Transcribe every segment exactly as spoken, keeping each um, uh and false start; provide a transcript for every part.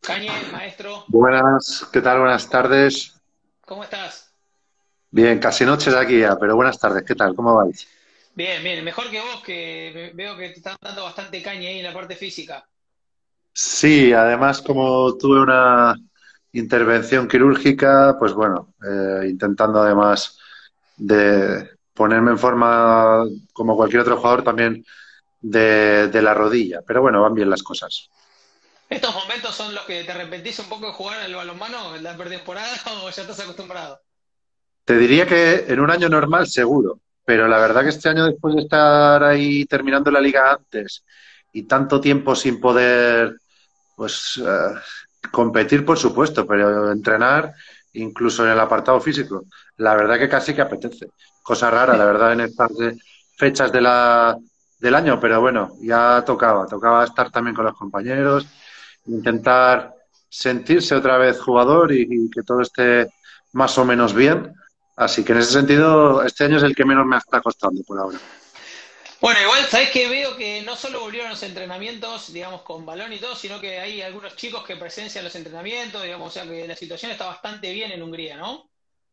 Cañe, maestro, Buenas, ¿qué tal? Buenas tardes. ¿cómo estás? Bien, casi noches aquí ya, pero buenas tardes, ¿qué tal? ¿Cómo vais? Bien, bien, mejor que vos, que ve- veo que te están dando bastante caña ahí en la parte física. Sí, además como tuve una intervención quirúrgica, pues bueno, eh, intentando además de ponerme en forma como cualquier otro jugador también de, de la rodilla, pero bueno, van bien las cosas. ¿Estos momentos son los que te arrepentís un poco de jugar al balonmano en la pretemporada o ya estás acostumbrado? Te diría que en un año normal seguro, pero la verdad que este año después de estar ahí terminando la liga antes y tanto tiempo sin poder pues eh, competir, por supuesto, pero entrenar, incluso en el apartado físico, la verdad que casi que apetece. Cosa rara, la verdad, en estas eh, fechas de la, del año, pero bueno, ya tocaba, tocaba estar también con los compañeros, intentar sentirse otra vez jugador y, y que todo esté más o menos bien. Así que en ese sentido, este año es el que menos me está costando por ahora. Bueno, igual sabés que veo que no solo volvieron los entrenamientos, digamos, con balón y todo, sino que hay algunos chicos que presencian los entrenamientos, digamos, o sea que la situación está bastante bien en Hungría, ¿no?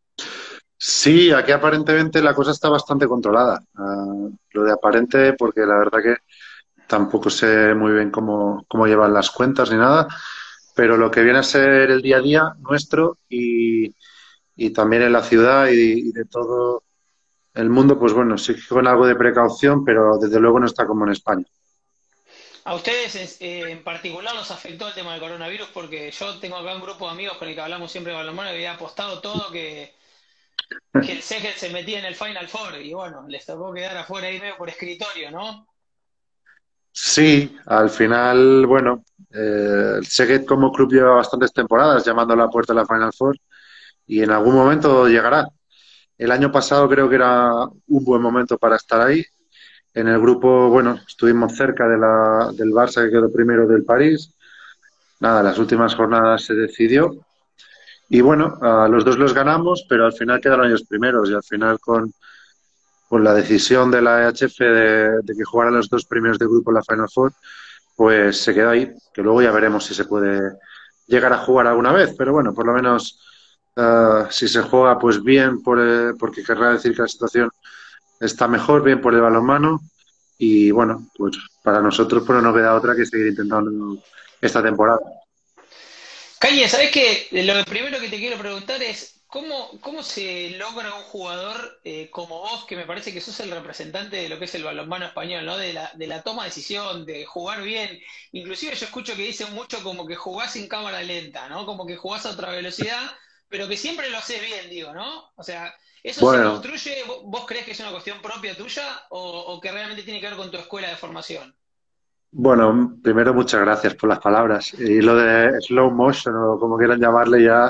Sí, aquí aparentemente la cosa está bastante controlada. Ah, lo de aparente, porque la verdad que tampoco sé muy bien cómo, cómo llevan las cuentas ni nada, pero lo que viene a ser el día a día nuestro y, y también en la ciudad y, y de todo el mundo, pues bueno, sí que con algo de precaución, pero desde luego no está como en España. A ustedes es- eh, en particular los afectó el tema del coronavirus porque yo tengo acá un grupo de amigos con el que hablamos siempre de balonmano y había apostado todo que que el Szeged se metía en el Final Four y bueno, les tocó quedar afuera ahí medio por escritorio, ¿no? Sí, al final, bueno, eh, el Szeged como club lleva bastantes temporadas llamando a la puerta de la Final Four y en algún momento llegará. El año pasado creo que era un buen momento para estar ahí. En el grupo, bueno, estuvimos cerca de la, del Barça que quedó primero del París. Nada, las últimas jornadas se decidió. Y bueno, a los dos los ganamos, pero al final quedaron ellos primeros. Y al final, con, con la decisión de la E H F de, de que jugaran los dos primeros de grupo en la Final Four, pues se quedó ahí. Que luego ya veremos si se puede llegar a jugar alguna vez. Pero bueno, por lo menos uh, si se juega, pues bien, por, eh, porque querrá decir que la situación está mejor, bien por el balonmano. Y bueno, pues para nosotros pues no nos queda otra que seguir intentando esta temporada. Cañe, ¿sabés qué? Lo primero que te quiero preguntar es, ¿cómo, cómo se logra un jugador eh, como vos, que me parece que sos el representante de lo que es el balonmano español, ¿no? De la, de la toma de decisión, de jugar bien. Inclusive yo escucho que dicen mucho como que jugás en cámara lenta, ¿no? Como que jugás a otra velocidad, pero que siempre lo haces bien, digo, ¿no? O sea, ¿eso se Bueno, construye? ¿Vo- ¿Vos crees que es una cuestión propia tuya o, o que realmente tiene que ver con tu escuela de formación? bueno, primero muchas gracias por las palabras. Y lo de slow motion o como quieran llamarle ya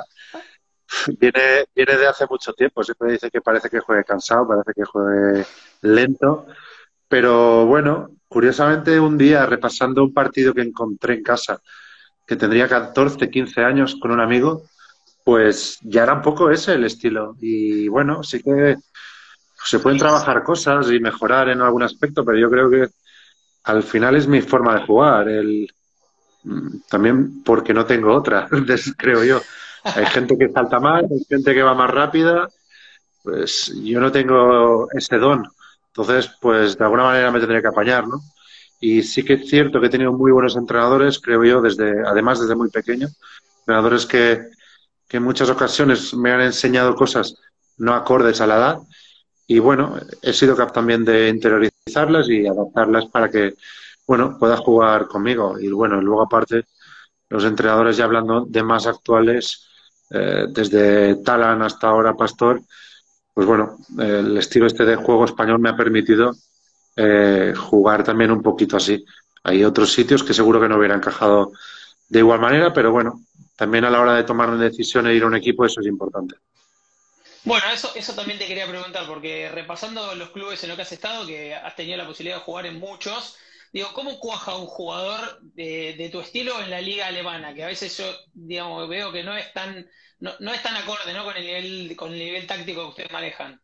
viene, viene de hace mucho tiempo. Siempre dice que parece que juegue cansado, parece que juegue lento. Pero bueno, curiosamente un día repasando un partido que encontré en casa, que tendría catorce, quince años con un amigo, pues ya era un poco ese el estilo. Y bueno, sí que se pueden trabajar cosas y mejorar en algún aspecto, pero yo creo que al final es mi forma de jugar. El, mm, también porque no tengo otra, des- creo yo. Hay gente que salta más, hay gente que va más rápida, pues yo no tengo ese don. Entonces, pues de alguna manera me tendría que apañar, ¿no? Y sí que es cierto que he tenido muy buenos entrenadores, creo yo, desde, además desde muy pequeño, entrenadores que, que en muchas ocasiones me han enseñado cosas no acordes a la edad. Y bueno, he sido capaz también de interiorizarlas y adaptarlas para que, bueno, pueda jugar conmigo. Y bueno, luego aparte, los entrenadores ya hablando de más actuales, eh, desde Talan hasta ahora Pastor, pues bueno, el estilo este de juego español me ha permitido eh, jugar también un poquito así. Hay otros sitios que seguro que no hubiera encajado de igual manera, pero bueno, también a la hora de tomar una decisión e ir a un equipo eso es importante. Bueno, eso, eso también te quería preguntar, porque repasando los clubes en los que has estado, que has tenido la posibilidad de jugar en muchos, digo, ¿cómo cuaja un jugador de, de tu estilo en la liga alemana? Que a veces yo, digamos, veo que no es tan, no, no es tan acorde, ¿no? Con el nivel, con el nivel táctico que ustedes manejan.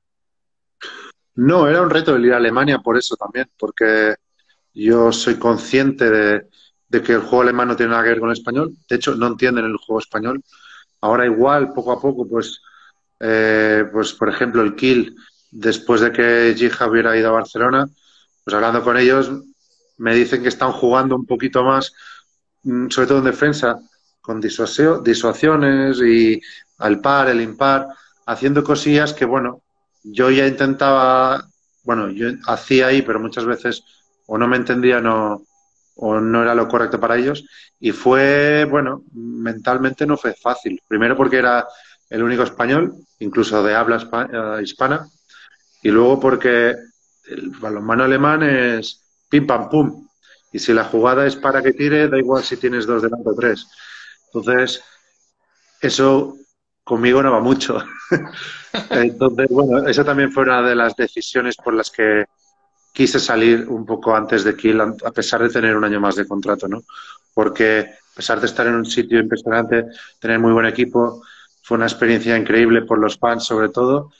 No, era un reto el ir a Alemania por eso también, porque yo soy consciente de, de que el juego alemán no tiene nada que ver con el español. De hecho, no entienden el juego español. Ahora igual, poco a poco, pues, eh, pues por ejemplo, el Kiel, después de que Gija hubiera ido a Barcelona, pues hablando con ellos, me dicen que están jugando un poquito más, mm, sobre todo en defensa, con disuasio- disuasiones y al par, el impar, haciendo cosillas que, bueno, yo ya intentaba, bueno, yo hacía ahí, pero muchas veces o no me entendía no, o no era lo correcto para ellos. Y fue, bueno, mentalmente no fue fácil. Primero porque era el único español, incluso de habla hispa- eh, hispana, y luego porque el balonmano alemán es pim pam pum. Y si la jugada es para que tire, da igual si tienes dos delante o tres. Entonces, eso conmigo no va mucho. Entonces, bueno, esa también fue una de las decisiones por las que quise salir un poco antes de Kiel, a pesar de tener un año más de contrato, ¿no? Porque a pesar de estar en un sitio impresionante, tener muy buen equipo, fue una experiencia increíble por los fans sobre todo,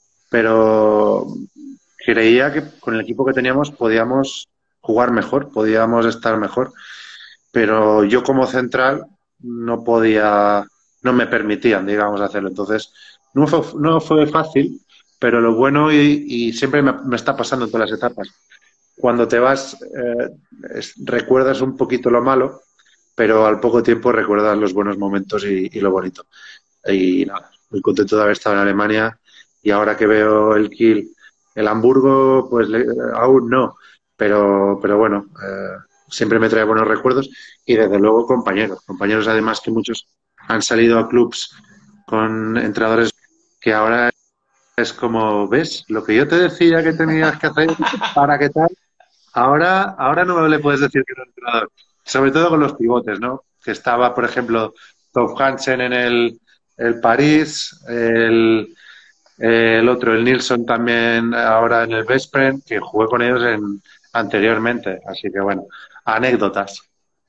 pero creía que con el equipo que teníamos podíamos jugar mejor, podíamos estar mejor, pero yo como central no podía, no me permitían, digamos, hacerlo. Entonces, no fue, no fue fácil, pero lo bueno y, y siempre me, me, está pasando en todas las etapas. Cuando te vas, eh, es, recuerdas un poquito lo malo, pero al poco tiempo recuerdas los buenos momentos y, y lo bonito. Y nada, muy contento de haber estado en Alemania y ahora que veo el Kiel, el Hamburgo, pues le, aún no, pero, pero bueno, eh, siempre me trae buenos recuerdos y desde luego compañeros, compañeros además que muchos han salido a clubs con entrenadores que ahora es como, ¿ves? Lo que yo te decía que tenías que hacer para que tal, ahora, ahora no me le puedes decir que no entrenador, sobre todo con los pivotes, ¿no? Que estaba, por ejemplo, Tom Hansen en el, el París, el, el otro, el Nilsson también ahora en el Veszprém, que jugué con ellos en, anteriormente. Así que bueno, anécdotas.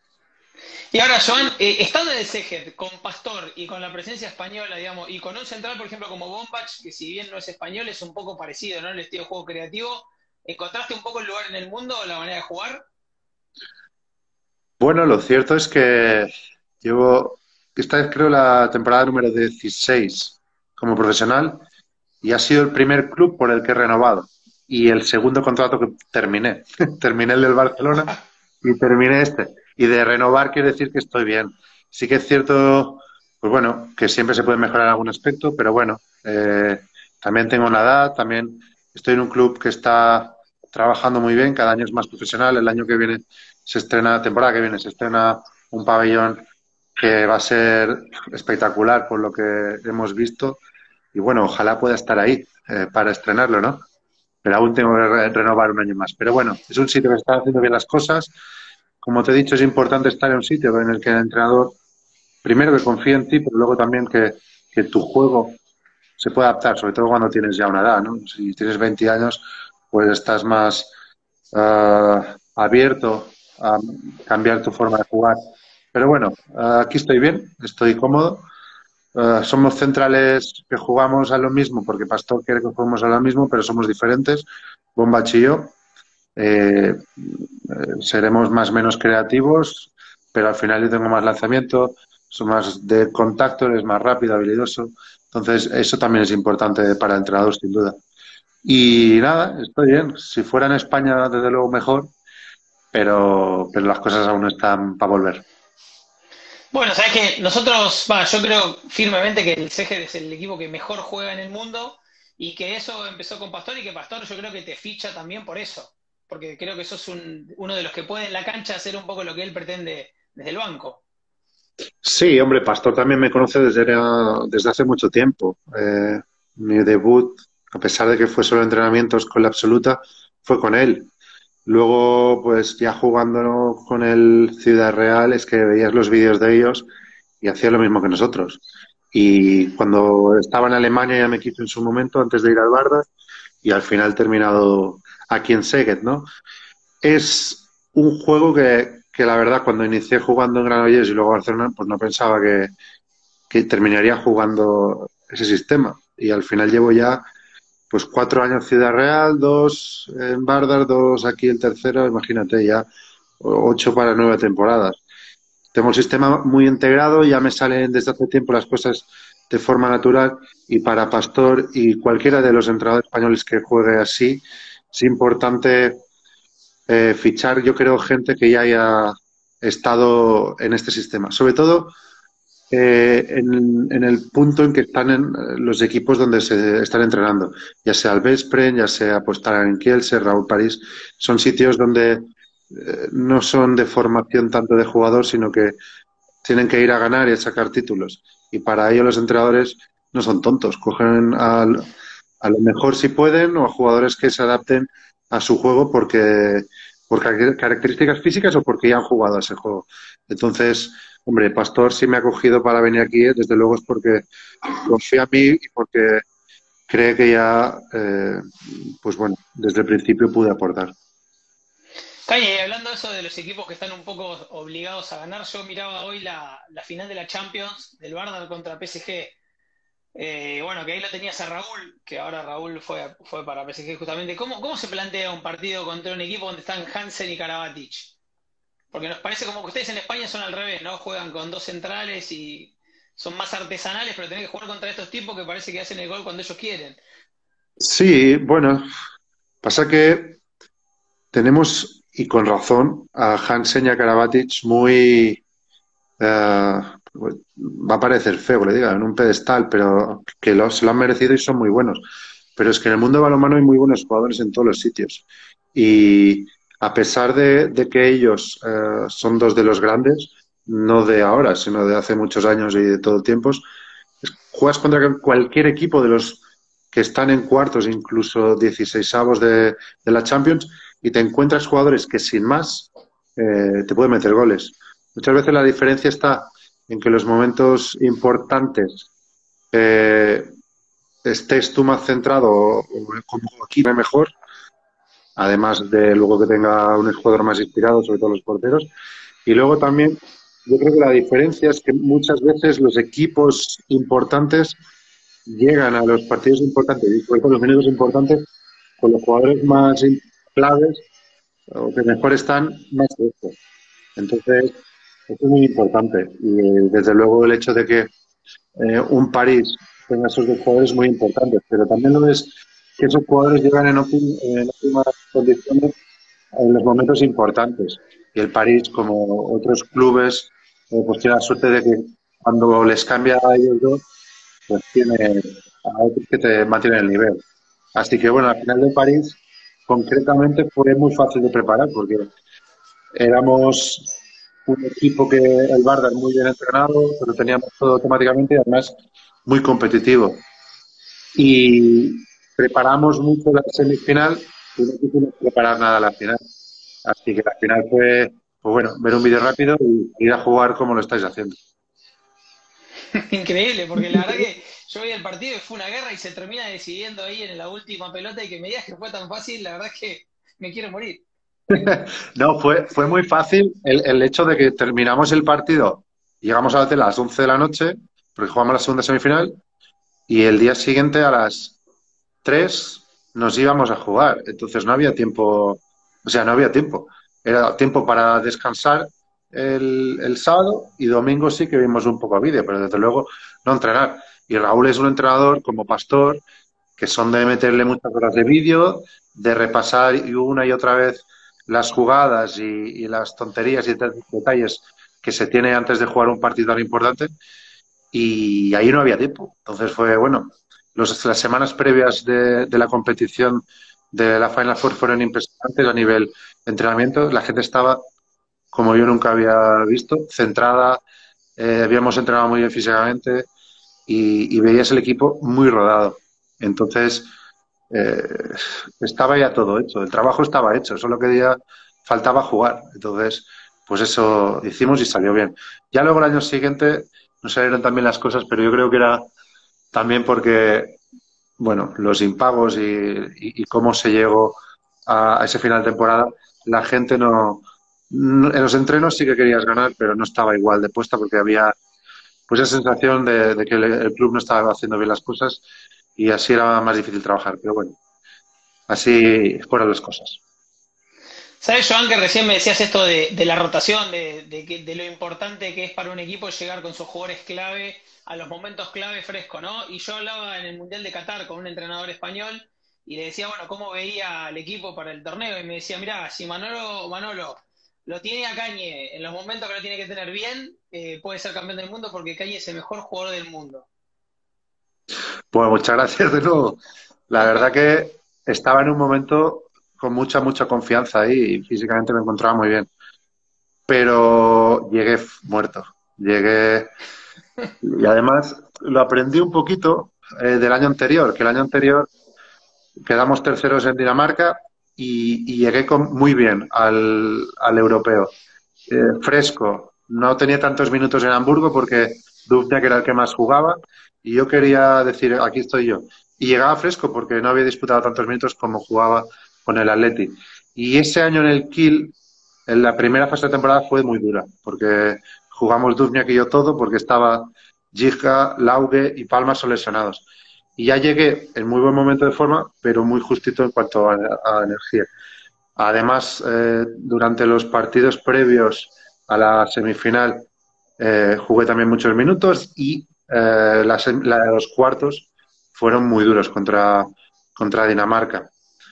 Y ahora, Joan, eh, estando en el Szeged, con Pastor y con la presencia española, digamos, y con un central, por ejemplo, como Bombach, que si bien no es español, es un poco parecido, ¿no? El estilo de juego creativo, ¿encontraste un poco el lugar en el mundo o la manera de jugar? Bueno, lo cierto es que llevo, esta es creo la temporada número dieciséis como profesional y ha sido el primer club por el que he renovado y el segundo contrato que terminé. Terminé el del Barcelona y terminé este. Y de renovar quiere decir que estoy bien. Sí que es cierto, pues bueno, que siempre se puede mejorar en algún aspecto, pero bueno, eh, también tengo una edad, también estoy en un club que está trabajando muy bien, cada año es más profesional, el año que viene se estrena, temporada que viene se estrena un pabellón que va a ser espectacular por lo que hemos visto y bueno, ojalá pueda estar ahí eh, para estrenarlo, ¿no? Pero aún tengo que re renovar un año más. Pero bueno, es un sitio que está haciendo bien las cosas. Como te he dicho, es importante estar en un sitio en el que el entrenador, primero que confíe en ti, pero luego también que, que tu juego se pueda adaptar, sobre todo cuando tienes ya una edad, ¿no? Si tienes veinte años, pues estás más uh, abierto a cambiar tu forma de jugar. Pero bueno, uh, aquí estoy bien, estoy cómodo. Uh, somos centrales que jugamos a lo mismo, porque Pastor quiere que juguemos a lo mismo, pero somos diferentes, Bombach y yo. Eh, eh, seremos más o menos creativos, pero al final yo tengo más lanzamiento, soy más de contacto, eres más rápido, habilidoso. Entonces, eso también es importante para el entrenador, sin duda. Y nada, estoy bien. Si fuera en España, desde luego mejor, pero, pero las cosas aún no están para volver. Bueno, sabes que nosotros, va, yo creo firmemente que el Szeged es el equipo que mejor juega en el mundo y que eso empezó con Pastor y que Pastor yo creo que te ficha también por eso, porque creo que sos un- uno de los que puede en la cancha hacer un poco lo que él pretende desde el banco. Sí, hombre, Pastor también me conoce desde, era- desde hace mucho tiempo. Eh, mi debut, a pesar de que fue solo entrenamientos con la absoluta, fue con él. Luego, pues ya jugando con el Ciudad Real, es que veías los vídeos de ellos y hacía lo mismo que nosotros. Y cuando estaba en Alemania ya me quiso en su momento, antes de ir al Barça, y al final he terminado aquí en Szeged, ¿no? Es un juego que, que la verdad cuando inicié jugando en Granollers y luego Barcelona, pues no pensaba que, que terminaría jugando ese sistema. Y al final llevo ya pues cuatro años Ciudad Real, dos en Bardar, dos aquí el tercero, imagínate ya ocho para nueve temporadas. Tengo el sistema muy integrado, ya me salen desde hace tiempo las cosas de forma natural y para Pastor y cualquiera de los entrenadores españoles que juegue así, es importante eh, fichar, yo creo, gente que ya haya estado en este sistema. Sobre todo eh, en, en, el punto en que están en los equipos donde se están entrenando, ya sea el Veszprém, ya sea pues, en Kielce, Raúl París, son sitios donde eh, no son de formación tanto de jugador, sino que tienen que ir a ganar y a sacar títulos. Y para ello los entrenadores no son tontos, cogen a, a lo mejor si pueden o a jugadores que se adapten a su juego porque por características físicas o porque ya han jugado a ese juego. Entonces, hombre, Pastor sí me ha cogido para venir aquí, ¿eh? Desde luego es porque confía en mí y porque cree que ya, eh, pues bueno, desde el principio pude aportar. Caña, y hablando de eso de los equipos que están un poco obligados a ganar, yo miraba hoy la, la final de la Champions del Barça contra P S G. Eh, bueno, que ahí lo tenías a Raúl, que ahora Raúl fue, fue para P S G justamente. ¿Cómo, cómo se plantea un partido contra un equipo donde están Hansen y Karabatic? Porque nos parece como que ustedes en España son al revés, ¿no? Juegan con dos centrales y son más artesanales, pero tenés que jugar contra estos tipos que parece que hacen el gol cuando ellos quieren. Sí, bueno, pasa que tenemos, y con razón, a Hansen y a Karabatic muy... Uh, va a parecer feo, le diga, en un pedestal, pero que lo, se lo han merecido y son muy buenos. Pero es que en el mundo balonmano hay muy buenos jugadores en todos los sitios. Y a pesar de, de que ellos uh, son dos de los grandes, no de ahora, sino de hace muchos años y de todo tiempos, juegas contra cualquier equipo de los que están en cuartos, incluso dieciseisavos de, de la Champions, y te encuentras jugadores que sin más eh, te pueden meter goles. Muchas veces la diferencia está en que los momentos importantes eh, estés tú más centrado o, o como aquí mejor, además de luego que tenga un jugador más inspirado, sobre todo los porteros. Y luego también yo creo que la diferencia es que muchas veces los equipos importantes llegan a los partidos importantes y sobre todo los minutos importantes con los jugadores más claves o que mejor están más frescos. Entonces, eso es muy importante. Y desde luego el hecho de que eh, un París tenga esos dos jugadores es muy importante, pero también lo es que esos jugadores llegan en, óptim, en óptimas condiciones en los momentos importantes. Y el París, como otros clubes, eh, pues tiene la suerte de que cuando les cambia a ellos dos, pues tiene a otros que te mantienen el nivel. Así que bueno, al final de París, concretamente, fue muy fácil de preparar porque éramos un equipo que el Barça es muy bien entrenado, pero teníamos todo automáticamente y además muy competitivo. Y preparamos mucho la semifinal y no quisimos preparar nada a la final. Así que la final fue, pues bueno, ver un vídeo rápido y ir a jugar como lo estáis haciendo. Increíble, porque la verdad que yo vi el partido y fue una guerra y se termina decidiendo ahí en la última pelota y que me digas que fue tan fácil, la verdad es que me quiero morir. No, fue, fue muy fácil el, el hecho de que terminamos el partido, llegamos a la tele a las once de la noche, porque jugamos la segunda semifinal, y el día siguiente a las tres nos íbamos a jugar. Entonces no había tiempo, o sea, no había tiempo. Era tiempo para descansar el, el sábado y domingo sí que vimos un poco a vídeo, pero desde luego no entrenar. Y Raúl es un entrenador como Pastor, que son de meterle muchas horas de vídeo, de repasar una y otra vez las jugadas y, y las tonterías y detalles que se tiene antes de jugar un partido tan importante, y ahí no había tiempo. Entonces fue, bueno, los, las semanas previas de, de la competición de la Final Four fueron impresionantes a nivel de entrenamiento. La gente estaba, como yo nunca había visto, centrada, eh, habíamos entrenado muy bien físicamente y, y veías el equipo muy rodado. Entonces, eh, estaba ya todo hecho, el trabajo estaba hecho, solo que ya faltaba jugar. Entonces, pues eso hicimos y salió bien. Ya luego el año siguiente nos salieron también las cosas, pero yo creo que era también porque, bueno, los impagos y, y, y cómo se llegó a, a ese final de temporada, la gente no, no, en los entrenos sí que querías ganar, pero no estaba igual de puesta porque había pues esa sensación de, de que el, el club no estaba haciendo bien las cosas y así era más difícil trabajar. Pero bueno, así fueron las cosas. ¿Sabes, Joan, que recién me decías esto de, de la rotación, de, de que- de lo importante que es para un equipo llegar con sus jugadores clave a los momentos clave fresco, ¿no? Y yo hablaba en el Mundial de Qatar con un entrenador español y le decía, bueno, cómo veía al equipo para el torneo y me decía, mirá, si Manolo, Manolo lo tiene a Cañe en los momentos que lo tiene que tener bien, eh, puede ser campeón del mundo porque Cañe es el mejor jugador del mundo. Pues muchas gracias de nuevo. La verdad que estaba en un momento con mucha, mucha confianza ahí y físicamente me encontraba muy bien. Pero llegué f- muerto. Llegué. Y además lo aprendí un poquito eh, del año anterior, que el año anterior quedamos terceros en Dinamarca y, y llegué con, muy bien al, al europeo. Eh, fresco. No tenía tantos minutos en Hamburgo porque Dubňák era el que más jugaba y yo quería decir, aquí estoy yo. Y llegaba fresco porque no había disputado tantos minutos como jugaba con el Atleti. Y ese año en el Kiel, en la primera fase de temporada fue muy dura porque jugamos Dubňák y yo todo porque estaba Gija, Lauge y Palma son lesionados. Y ya llegué en muy buen momento de forma, pero muy justito en cuanto a, a energía. Además, eh, durante los partidos previos a la semifinal eh, jugué también muchos minutos y eh, la, sem- la de los cuartos fueron muy duros contra, contra Dinamarca.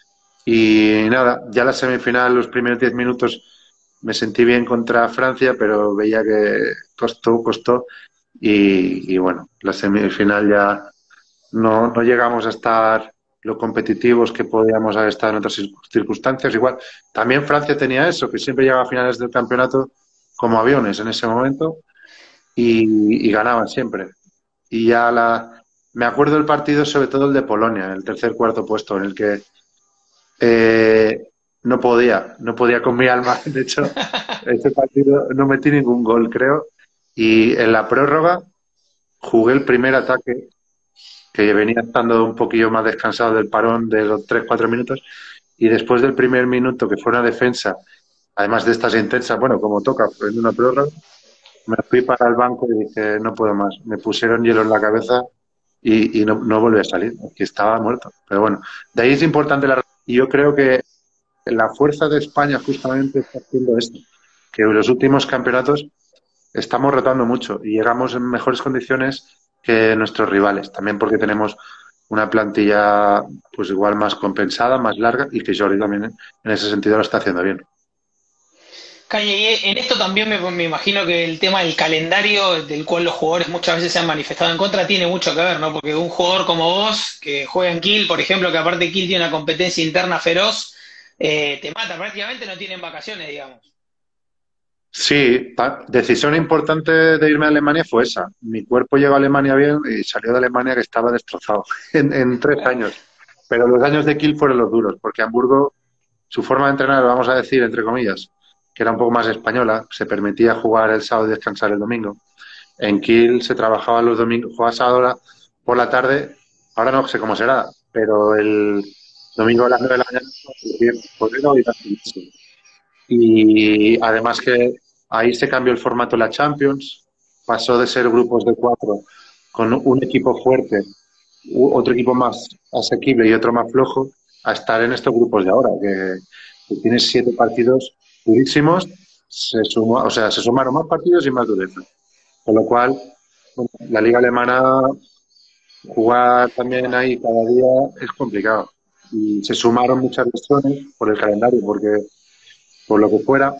Y nada, ya la semifinal, los primeros diez minutos me sentí bien contra Francia, pero veía que costó, costó. Y, y bueno, la semifinal ya no, no llegamos a estar lo competitivos que podíamos haber estado en otras cir- circunstancias. Igual, también Francia tenía eso, que siempre llegaba a finales del campeonato como aviones en ese momento y, y ganaban siempre. Y ya la, me acuerdo del partido, sobre todo el de Polonia, en el tercer cuarto puesto, en el que eh, no podía, no podía con mi alma. De hecho, ese partido no metí ningún gol, creo. Y en la prórroga jugué el primer ataque que venía estando un poquillo más descansado del parón de los tres cuatro minutos, y después del primer minuto, que fue una defensa, además de estas intensas, bueno, como toca, en una prórroga, me fui para el banco y dije, no puedo más. Me pusieron hielo en la cabeza y, y no, no volví a salir, que estaba muerto. Pero bueno, de ahí es importante la... Y yo creo que la fuerza de España justamente está haciendo esto, que en los últimos campeonatos estamos rotando mucho y llegamos en mejores condiciones que nuestros rivales, también porque tenemos una plantilla pues igual más compensada, más larga y que Jordi también en ese sentido lo está haciendo bien. Calle, y en esto también me, me imagino que el tema del calendario, del cual los jugadores muchas veces se han manifestado en contra, tiene mucho que ver, ¿no? Porque un jugador como vos, que juega en Kiel, por ejemplo, que aparte Kiel tiene una competencia interna feroz, eh, te mata, prácticamente no tienen vacaciones, digamos. Sí, pa- decisión importante de irme a Alemania fue esa. Mi cuerpo llegó a Alemania bien y salió de Alemania que estaba destrozado en, en tres años. Pero los años de Kiel fueron los duros, porque Hamburgo, su forma de entrenar, vamos a decir, entre comillas, que era un poco más española, se permitía jugar el sábado y descansar el domingo. En Kiel se trabajaba los domingos, jugaba sábado por la tarde, ahora no sé cómo será, pero el domingo a las nueve de la mañana, por qué no ir a gimnasio. Y además que ahí se cambió el formato de la Champions, pasó de ser grupos de cuatro con un equipo fuerte, u- otro equipo más asequible y otro más flojo, a estar en estos grupos de ahora, que, que tienes siete partidos durísimos, se sumó, o sea, se sumaron más partidos y más dureza. Con lo cual, bueno, la liga alemana, jugar también ahí cada día es complicado. Y se sumaron muchas lesiones por el calendario, porque por lo que fuera,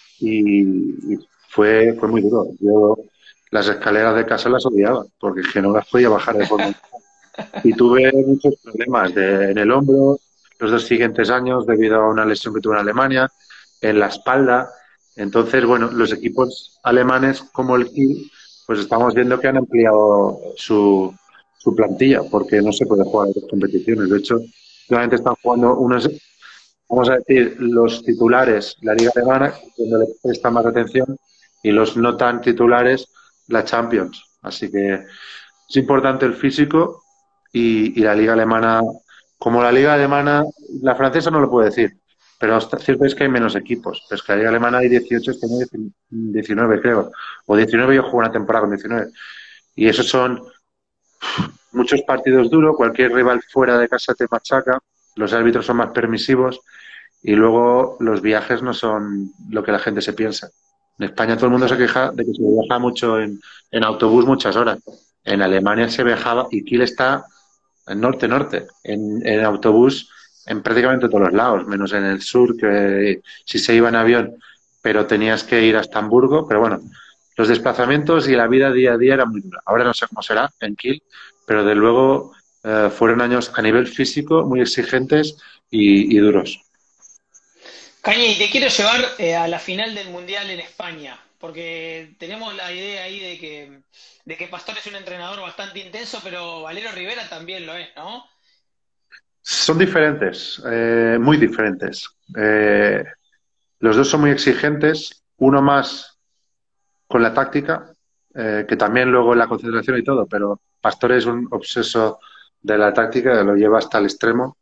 y, y fue, fue muy duro. Yo las escaleras de casa las odiaba, porque es que no las podía bajar de forma. Y tuve muchos problemas de- en el hombro los dos siguientes años debido a una lesión que tuve en Alemania, en la espalda. Entonces, bueno, los equipos alemanes como el Kiel, pues estamos viendo que han ampliado su, su plantilla, porque no se puede jugar en las competiciones. De hecho, solamente están jugando unos, vamos a decir, los titulares, la Liga Alemana, donde le presta más atención, y los no tan titulares, la Champions. Así que es importante el físico y, y la Liga Alemana, como la Liga Alemana, la francesa no lo puedo decir, pero hasta- cierto es que hay menos equipos. Pero es que la Liga Alemana hay dieciocho, este año diecinueve, creo. O diecinueve, yo juego una temporada con diecinueve. Y esos son muchos partidos duros, cualquier rival fuera de casa te machaca, los árbitros son más permisivos Y luego los viajes no son lo que la gente se piensa. En España todo el mundo se queja de que se viaja mucho en, en autobús muchas horas. En Alemania se viajaba y Kiel está en norte-norte, en, en autobús en prácticamente todos los lados, menos en el sur, que si se iba en avión, pero tenías que ir hasta Hamburgo. Pero bueno, los desplazamientos y la vida día a día era muy dura. Ahora no sé cómo será en Kiel, pero de luego eh, fueron años a nivel físico muy exigentes y, y duros. Cañi, te quiero llevar eh, a la final del Mundial en España, porque tenemos la idea ahí de que, de que Pastor es un entrenador bastante intenso, pero Valero Rivera también lo es, ¿no? Son diferentes, eh, muy diferentes. Eh, los dos son muy exigentes, uno más con la táctica, eh, que también luego en la concentración y todo, pero Pastor es un obseso de la táctica, lo lleva hasta el extremo.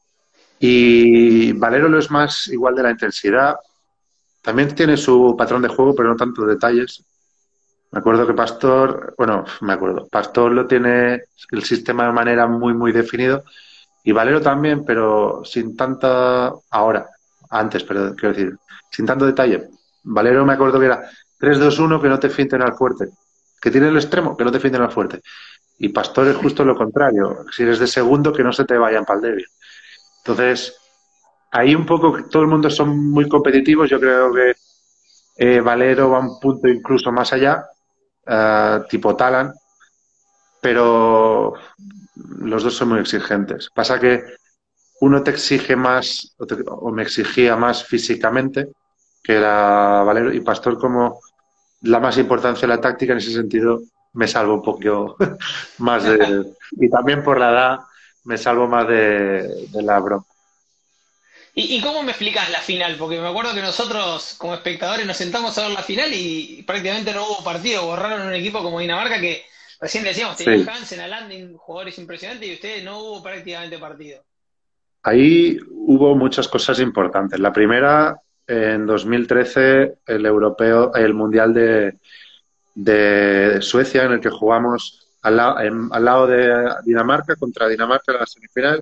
Y Valero lo es más igual de la intensidad. También tiene su patrón de juego, pero no tantos detalles. Me acuerdo que Pastor, bueno, me acuerdo, Pastor lo tiene el sistema de manera muy, muy definido. Y Valero también, pero sin tanta... Ahora, antes, pero quiero decir, sin tanto detalle. Valero me acuerdo que era tres dos uno, que no te finten al fuerte. Que tiene el extremo, que no te finten al fuerte. Y Pastor es justo lo contrario. Si eres de segundo, que no se te vayan para el débil. Entonces, ahí un poco todo el mundo son muy competitivos. Yo creo que eh, Valero va un punto incluso más allá, uh, tipo Talan, pero los dos son muy exigentes. Pasa que uno te exige más, o, te, o me exigía más físicamente, que era Valero, y Pastor, como la más importancia de la táctica, en ese sentido me salvo un poquito más de... Y también por la edad me salvo más de, de la broma. ¿Y, y cómo me explicás la final? Porque me acuerdo que nosotros, como espectadores, nos sentamos a ver la final y prácticamente no hubo partido. Borraron un equipo como Dinamarca que recién decíamos, tenía Sí. Hansen, a Landing, jugadores impresionantes, y ustedes no hubo prácticamente partido. Ahí hubo muchas cosas importantes. La primera, en dos mil trece, el europeo, el Mundial de, de Suecia, en el que jugamos al, la, en, al lado de Dinamarca, contra Dinamarca en la semifinal,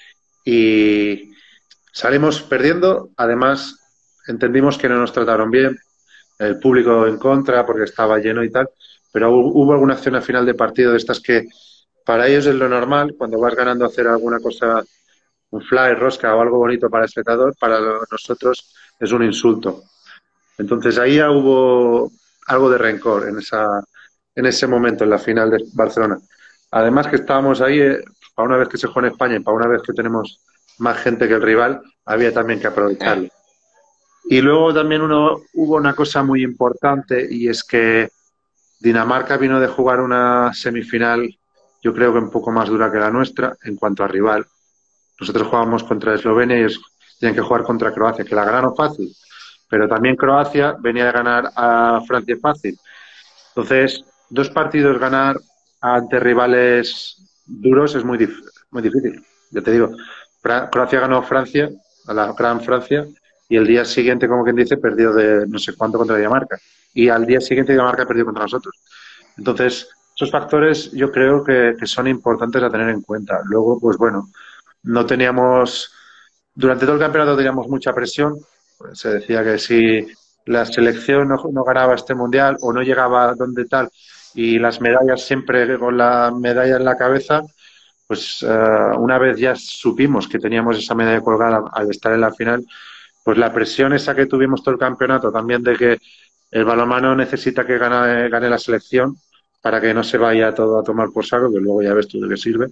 y salimos perdiendo. Además, entendimos que no nos trataron bien, el público en contra porque estaba lleno y tal, pero hubo, hubo alguna acción al final de partido de estas que para ellos es lo normal, cuando vas ganando, hacer alguna cosa, un fly, rosca o algo bonito para el espectador. Para nosotros es un insulto. Entonces ahí ya hubo algo de rencor en esa en ese momento, en la final de Barcelona. Además que estábamos ahí, eh, para una vez que se juega en España y para una vez que tenemos más gente que el rival, había también que aprovecharlo. Y luego también uno, hubo una cosa muy importante, y es que Dinamarca vino de jugar una semifinal, yo creo que un poco más dura que la nuestra en cuanto a rival. Nosotros jugábamos contra Eslovenia y ellos tenían que jugar contra Croacia, que la ganaron fácil, pero también Croacia venía de ganar a Francia fácil. Entonces, dos partidos ganar ante rivales duros es muy, dif muy difícil. Ya te digo, Fra Croacia ganó a Francia, a la Gran Francia, y el día siguiente, como quien dice, perdió de no sé cuánto contra Dinamarca. Y al día siguiente Dinamarca perdió contra nosotros. Entonces, esos factores yo creo que, que son importantes a tener en cuenta. Luego, pues bueno, no teníamos, durante todo el campeonato teníamos mucha presión. Pues se decía que si la selección no, no ganaba este mundial o no llegaba donde tal, y las medallas siempre con la medalla en la cabeza, pues uh, una vez ya supimos que teníamos esa medalla colgada al estar en la final, pues la presión esa que tuvimos todo el campeonato también, de que el balonmano necesita que gane, gane la selección para que no se vaya todo a tomar por saco, que luego ya ves tú de qué sirve.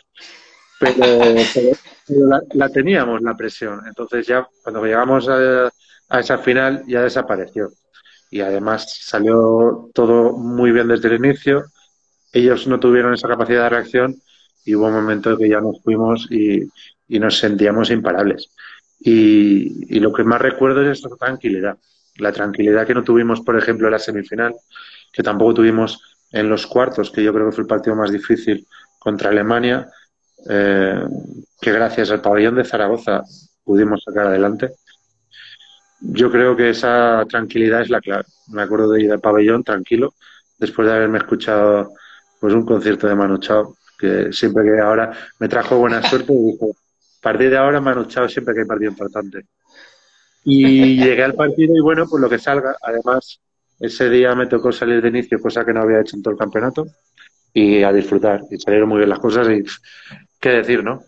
Pero, pero, pero la, la, teníamos, la presión. Entonces ya cuando llegamos a, a esa final ya desapareció. Y además salió todo muy bien desde el inicio. Ellos no tuvieron esa capacidad de reacción y hubo un momento en que ya nos fuimos y, y nos sentíamos imparables. Y, y lo que más recuerdo es esta tranquilidad. La tranquilidad que no tuvimos, por ejemplo, en la semifinal, que tampoco tuvimos en los cuartos, que yo creo que fue el partido más difícil contra Alemania, eh, que gracias al pabellón de Zaragoza pudimos sacar adelante. Yo creo que esa tranquilidad es la clave. Me acuerdo de ir al pabellón tranquilo, después de haberme escuchado pues un concierto de Manu Chao, que siempre que ahora me trajo buena suerte y dijo, a partir de ahora Manu Chao siempre que hay partido importante. Y llegué al partido y bueno, pues lo que salga. Además, ese día me tocó salir de inicio, cosa que no había hecho en todo el campeonato, y a disfrutar. Y salieron muy bien las cosas y pff, qué decir, ¿no?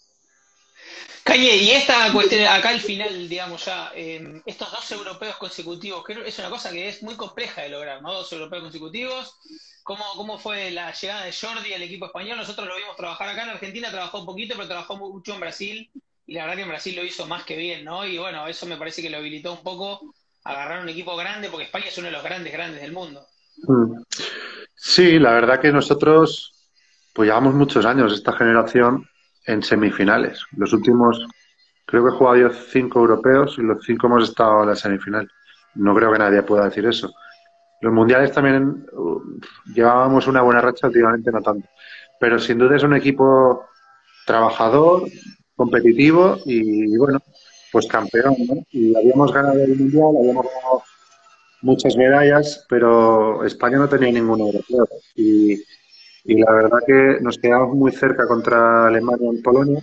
Cañe, y esta cuestión, acá al final, digamos ya, eh, estos dos europeos consecutivos, creo que es una cosa que es muy compleja de lograr, ¿no? Dos europeos consecutivos. ¿Cómo, cómo fue la llegada de Jordi al equipo español? Nosotros lo vimos trabajar acá en Argentina, trabajó un poquito, pero trabajó mucho en Brasil, y la verdad que en Brasil lo hizo más que bien, ¿no? Y bueno, eso me parece que lo habilitó un poco a agarrar un equipo grande, porque España es uno de los grandes, grandes del mundo. Mm. Sí, la verdad que nosotros, pues llevamos muchos años, esta generación, en semifinales. Los últimos, creo que he jugado yo cinco europeos y los cinco hemos estado en la semifinal. No creo que nadie pueda decir eso. Los mundiales también uh, llevábamos una buena racha, últimamente no tanto. Pero sin duda es un equipo trabajador, competitivo y, bueno, pues campeón, ¿no? Y habíamos ganado el mundial, habíamos ganado muchas medallas, pero España no tenía ningún europeo. Y, y la verdad que nos quedamos muy cerca contra Alemania en Polonia.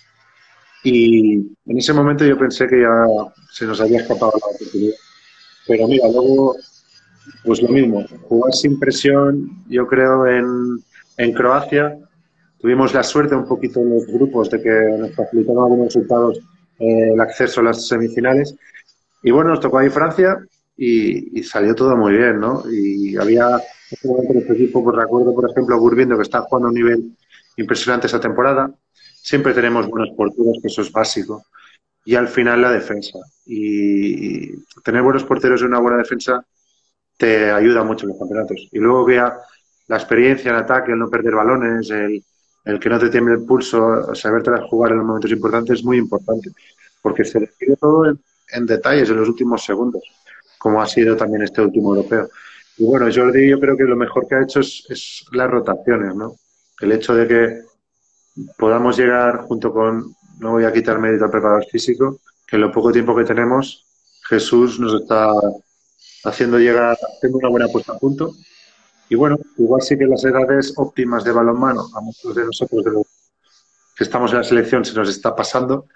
Y en ese momento yo pensé que ya se nos había escapado la oportunidad. Pero mira, luego pues lo mismo, jugar sin presión, yo creo, en, en Croacia. Tuvimos la suerte un poquito en los grupos de que nos facilitaron algunos resultados eh, el acceso a las semifinales. Y bueno, nos tocó ahí Francia y, y salió todo muy bien, ¿no? Y había este momento en este equipo, pues recuerdo, por ejemplo, a Gurbindo, que está jugando a un nivel impresionante esta temporada. Siempre tenemos buenos porteros, que eso es básico. Y al final la defensa. Y tener buenos porteros y una buena defensa te ayuda mucho en los campeonatos. Y luego que ya la experiencia en ataque, el no perder balones, el, el que no te tiemble el pulso, saberte jugar en los momentos importantes es muy importante, porque se decide todo en, en detalles en los últimos segundos, como ha sido también este último europeo. Y bueno, Jordi yo creo que lo mejor que ha hecho es, es las rotaciones, ¿no? El hecho de que podamos llegar junto con, no voy a quitar mérito al preparador físico, que en lo poco tiempo que tenemos, Jesús nos está haciendo llegar, haciendo una buena puesta a punto. Y bueno, igual sí que las edades óptimas de balonmano, a muchos de nosotros de los que estamos en la selección se nos está pasando,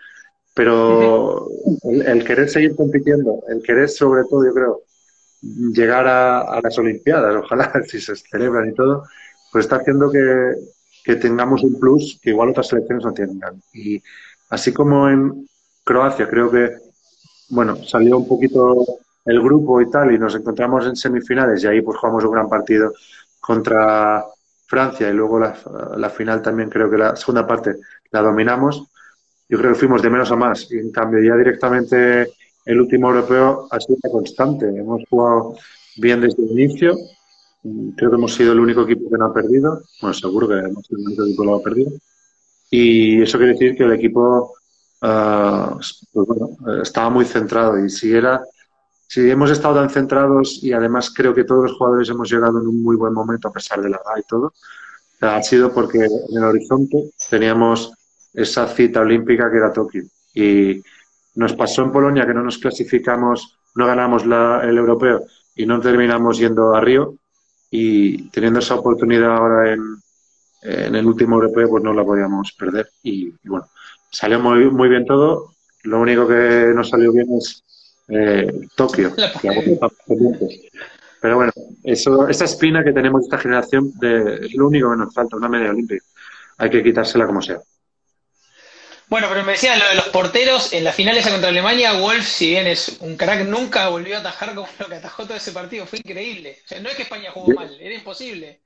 pero el, el querer seguir compitiendo, el querer sobre todo, yo creo, llegar a, a las Olimpiadas, ojalá si se celebran y todo, pues está haciendo que, que tengamos un plus que igual otras selecciones no tengan. Y así como en Croacia, creo que bueno, salió un poquito el grupo y tal, y nos encontramos en semifinales, y ahí pues jugamos un gran partido contra Francia, y luego la, la final también creo que la segunda parte la dominamos. Yo creo que fuimos de menos a más, y en cambio ya directamente el último europeo ha sido una constante. Hemos jugado bien desde el inicio, creo que hemos sido el único equipo que no ha perdido, bueno, seguro que hemos sido el único equipo que no ha perdido, y eso quiere decir que el equipo uh, pues bueno, estaba muy centrado. Y si era, si hemos estado tan centrados y además creo que todos los jugadores hemos llegado en un muy buen momento a pesar de la edad y todo, ha sido porque en el horizonte teníamos esa cita olímpica que era Tokio. Y nos pasó en Polonia que no nos clasificamos, no ganamos la, el europeo y no terminamos yendo a Río, y teniendo esa oportunidad ahora en, en el último europeo, pues no la podíamos perder. Y, y bueno, salió muy, muy bien todo. Lo único que no salió bien es eh, Tokio, La que aún pandemia. estamos pendientes. Pero bueno, eso, esa espina que tenemos de esta generación de, es lo único que nos falta, una medalla olímpica. Hay que quitársela como sea. Bueno, pero me decían lo de los porteros, en la final esa contra Alemania, Wolf, si bien es un crack, nunca volvió a atajar como lo que atajó todo ese partido, fue increíble. O sea, no es que España jugó mal, era imposible.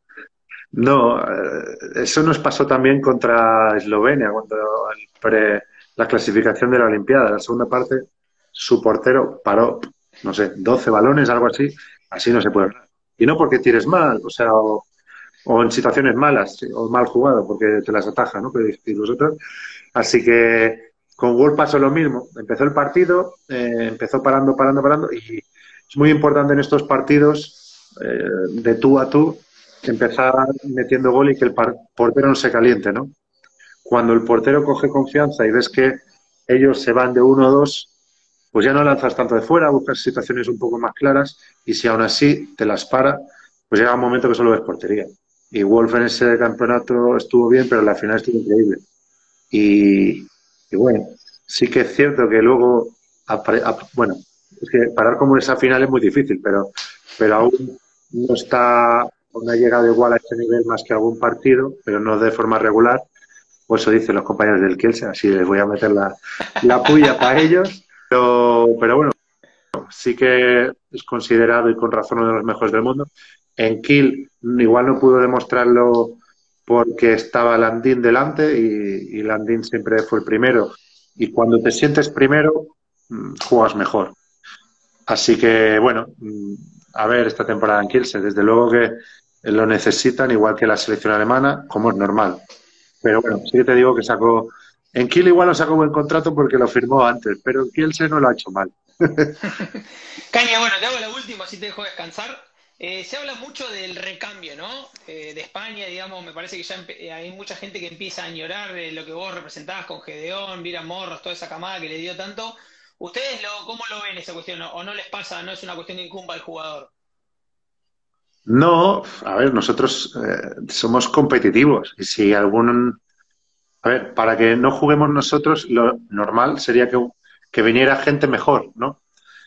No, eh, eso nos pasó también contra Eslovenia, cuando el pre- la clasificación de la Olimpiada, la segunda parte, su portero paró, no sé, doce balones, algo así, así no se puede ganar. Y no porque tires mal, o sea, o, o en situaciones malas, sí, o mal jugado, porque te las ataja, ¿no? Que decís vosotros. Así que con Wolf pasó lo mismo. Empezó el partido, eh, empezó parando, parando, parando, y es muy importante en estos partidos eh, de tú a tú empezar metiendo gol y que el portero no se caliente, ¿no? Cuando el portero coge confianza y ves que ellos se van de uno o dos, pues ya no lanzas tanto de fuera, buscas situaciones un poco más claras, y si aún así te las para, pues llega un momento que solo ves portería. Y Wolf en ese campeonato estuvo bien, pero en la final estuvo increíble. Y, y bueno, sí que es cierto que luego apre- ap- bueno, es que parar como esa final es muy difícil, pero, pero aún no está, no ha llegado igual a este nivel más que algún partido, pero no de forma regular. Pues eso dicen los compañeros del Kielce, así les voy a meter la, la puya para ellos. Pero, pero bueno, sí que es considerado y con razón uno de los mejores del mundo. En Kiel igual no pudo demostrarlo porque estaba Landín delante y, y Landín siempre fue el primero. Y cuando te sientes primero, mm, juegas mejor. Así que, bueno, mm, a ver esta temporada en Kielce. Desde luego que lo necesitan, igual que la selección alemana, como es normal. Pero bueno, sí que te digo que sacó. En Kiel igual no sacó buen contrato porque lo firmó antes, pero en Kielce no lo ha hecho mal. Caña, bueno, te hago la última, así te dejo descansar. Eh, se habla mucho del recambio, ¿no? Eh, de España, digamos, me parece que ya empe- eh, hay mucha gente que empieza a añorar eh, lo que vos representabas con Gedeón, Vira Morros, toda esa camada que le dio tanto. ¿Ustedes lo, cómo lo ven esa cuestión? ¿O no les pasa, no es una cuestión que incumba al jugador? No, a ver, nosotros eh, somos competitivos y si algún... A ver, para que no juguemos nosotros, lo normal sería que, que viniera gente mejor, ¿no?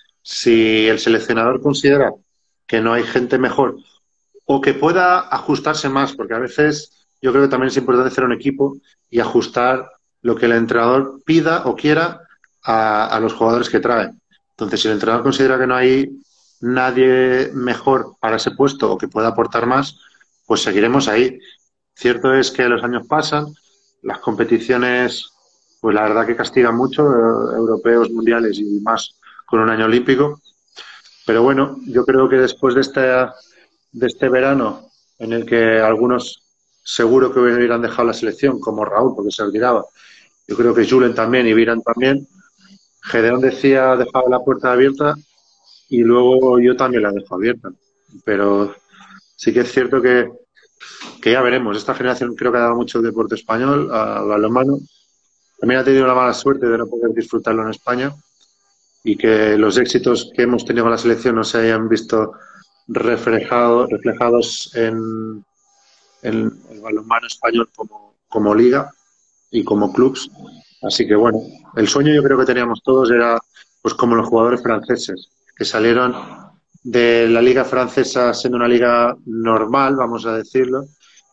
Si el seleccionador considera que no hay gente mejor o que pueda ajustarse más, porque a veces yo creo que también es importante hacer un equipo y ajustar lo que el entrenador pida o quiera a, a los jugadores que trae. Entonces, si el entrenador considera que no hay nadie mejor para ese puesto o que pueda aportar más, pues seguiremos ahí. Cierto es que los años pasan, las competiciones, pues la verdad que castigan mucho, eh, europeos, mundiales y más con un año olímpico. Pero bueno, yo creo que después de este, de este verano, en el que algunos seguro que hubieran dejado la selección, como Raúl, porque se retiraba, yo creo que Julen también y Viran también, Gedeón decía dejaba la puerta abierta y luego yo también la dejo abierta. Pero sí que es cierto que, que ya veremos. Esta generación creo que ha dado mucho el deporte español, al balonmano. También ha tenido la mala suerte de no poder disfrutarlo en España y que los éxitos que hemos tenido con la selección no se hayan visto reflejado, reflejados en, en el balonmano español como, como liga y como clubs. Así que bueno, el sueño yo creo que teníamos todos era pues como los jugadores franceses, que salieron de la liga francesa siendo una liga normal, vamos a decirlo,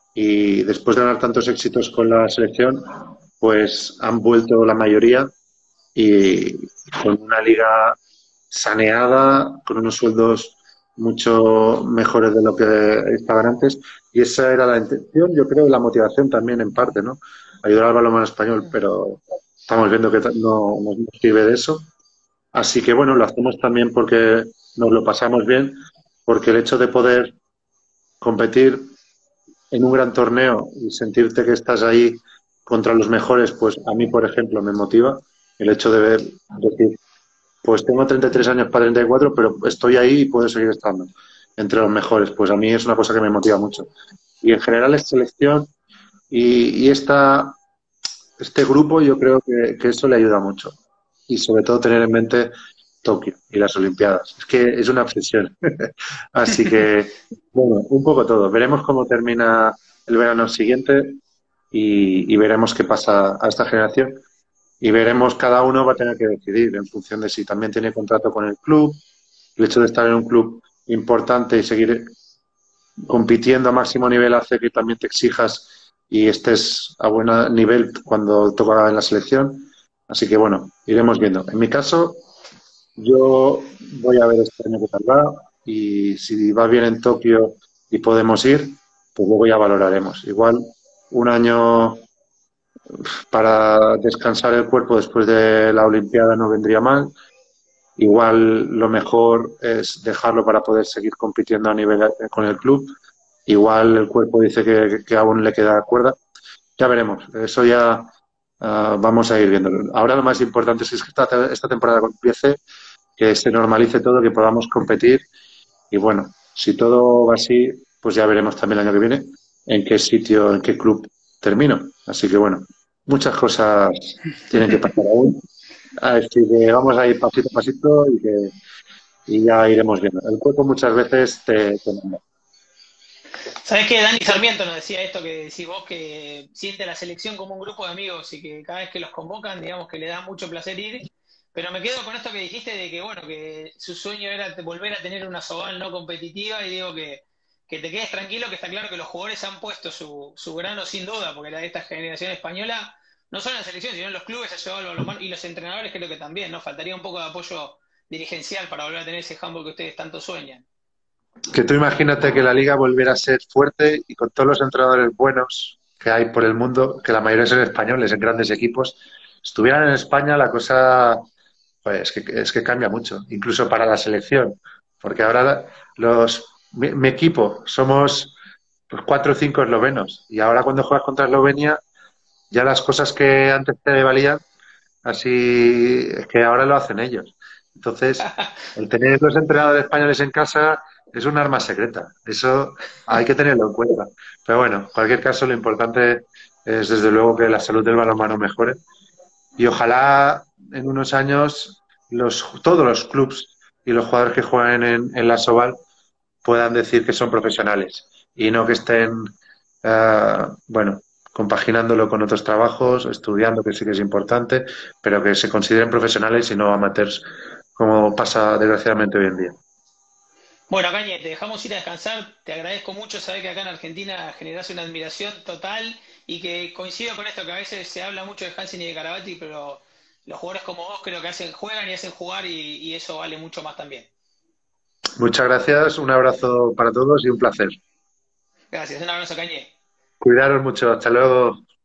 y después de ganar tantos éxitos con la selección, pues han vuelto la mayoría y con una liga saneada, con unos sueldos mucho mejores de lo que estaban antes. Y esa era la intención, yo creo, y la motivación también en parte, ¿no? Ayudar al balonmano español, pero estamos viendo que no nos sirve de eso. Así que bueno, lo hacemos también porque nos lo pasamos bien, porque el hecho de poder competir en un gran torneo y sentirte que estás ahí contra los mejores, pues a mí, por ejemplo, me motiva el hecho de ver, decir, pues tengo treinta y tres años para treinta y cuatro, pero estoy ahí y puedo seguir estando entre los mejores. Pues a mí es una cosa que me motiva mucho. Y en general es selección y, y esta, este grupo yo creo que, que eso le ayuda mucho. Y sobre todo tener en mente Tokio y las Olimpiadas. Es que es una obsesión. Así que, bueno, un poco todo. Veremos cómo termina el verano siguiente y, y veremos qué pasa a esta generación y veremos, cada uno va a tener que decidir en función de si también tiene contrato con el club, el hecho de estar en un club importante y seguir compitiendo a máximo nivel hace que también te exijas y estés a buen nivel cuando toca en la selección. Así que bueno, iremos viendo. En mi caso, yo voy a ver este año qué tal va y si va bien en Tokio y podemos ir, pues luego ya valoraremos. Igual un año para descansar el cuerpo después de la Olimpiada no vendría mal. Igual lo mejor es dejarlo para poder seguir compitiendo a nivel eh, con el club. Igual el cuerpo dice que, que aún le queda cuerda. Ya veremos. Eso ya uh, vamos a ir viéndolo. Ahora lo más importante es que esta, esta temporada empiece, que se normalice todo, que podamos competir. Y bueno, si todo va así, pues ya veremos también el año que viene en qué sitio, en qué club termino. Así que bueno, muchas cosas tienen que pasar aún. Así que vamos a ir pasito a pasito y, que, y ya iremos viendo. El cuerpo muchas veces te, te manda. ¿Sabés que Dani Sarmiento nos decía esto que decís vos, que siente la selección como un grupo de amigos y que cada vez que los convocan, digamos que le da mucho placer ir? pero me quedo con esto que dijiste de que, bueno, que su sueño era te- volver a tener una Soval no competitiva y digo que, que te quedes tranquilo, que está claro que los jugadores han puesto su, su grano sin duda, porque la de esta generación española, no solo en la selección, sino en los clubes ha llevado el balonmano y los entrenadores creo que también, ¿no? Faltaría un poco de apoyo dirigencial para volver a tener ese handball que ustedes tanto sueñan. Que tú imagínate que la liga volviera a ser fuerte y con todos los entrenadores buenos que hay por el mundo, que la mayoría son españoles en grandes equipos, estuvieran en España, la cosa pues, es que, es que cambia mucho, incluso para la selección, porque ahora los mi, mi equipo somos pues, cuatro o cinco eslovenos y ahora cuando juegas contra Eslovenia ya las cosas que antes te valían, así es que ahora lo hacen ellos. Entonces, el tener los entrenadores españoles en casa es un arma secreta. Eso hay que tenerlo en cuenta. Pero bueno, en cualquier caso, lo importante es desde luego que la salud del balonmano mejore. Y ojalá en unos años los, todos los clubs y los jugadores que jueguen en, en la Soval puedan decir que son profesionales y no que estén, eh, bueno, compaginándolo con otros trabajos, estudiando, que sí que es importante, pero que se consideren profesionales y no amateurs, como pasa desgraciadamente hoy en día. Bueno, Cañe, te dejamos ir a descansar. Te agradezco mucho saber que acá en Argentina generás una admiración total y que coincido con esto que a veces se habla mucho de Hansen y de Carabati, pero los jugadores como vos creo que hacen, juegan y hacen jugar y, y eso vale mucho más también. Muchas gracias, un abrazo para todos y un placer. Gracias, un abrazo, Cañe. Cuidaros mucho, hasta luego.